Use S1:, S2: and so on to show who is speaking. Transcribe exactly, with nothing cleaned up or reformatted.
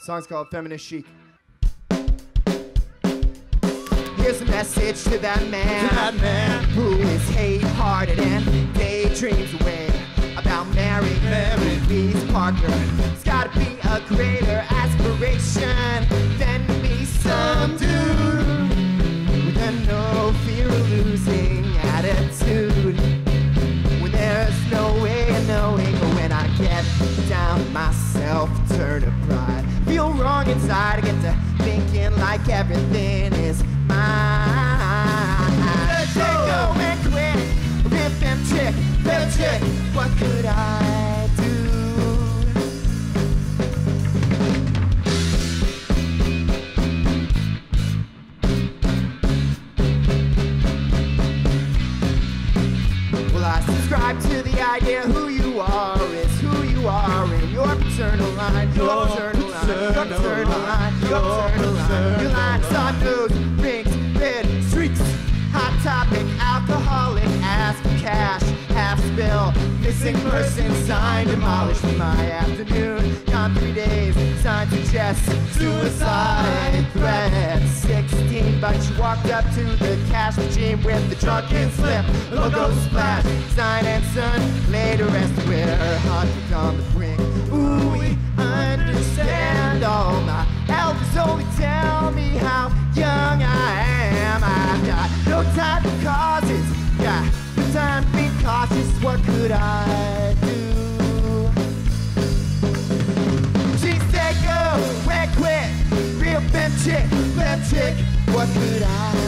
S1: Song's called Feminist Chic. Here's a message to that man,
S2: to that man
S1: who is hate-hearted and daydreams away about marrying
S2: Mary
S1: Louise Parker. It's gotta be a greater aspiration than to be some dude with a no fear of losing attitude. When there's no way of knowing when I get down, myself turn to pride. Feel wrong inside, I get to thinking like everything is mine. Let go and quit, rip and chick, rip chick. What could I do? Well, I subscribe to the idea who you are is who you are in your paternal line, your paternal line, your paternal line, your paternal line. Your line is on nose, rings, red streaks, hot topic, alcoholic, ask for cash, half spill, missing person, sign demolished in my afternoon. Gone three days, sign suggests suicide threat. Sixteen, but you walked up to the cash machine with the drunken slip, logo splash, sign and son, laid to rest where her heart was on the brink. Ooh, we understand all my elders only tell me how young I am. I've got no time for causes, got no time to be cautious. What could I do? She said go and quit, real bent chick, bent chick. What could I